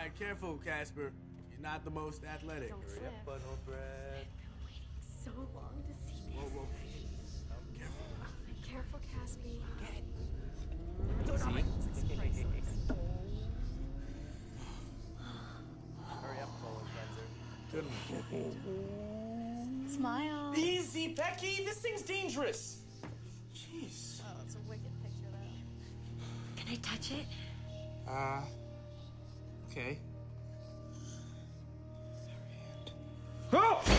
right, careful, Casper. You're not the most athletic. Don't slip. Hurry up, butthole bread. I've been waiting so long to see this. Whoa, whoa. Careful. Careful, Caspy. Get it. Hurry up, colon cleanser. Good one. Smile. Easy, Becky. This thing's dangerous. Jeez. Oh, it's a wicked picture, though. Can I touch it? Okay. Oh!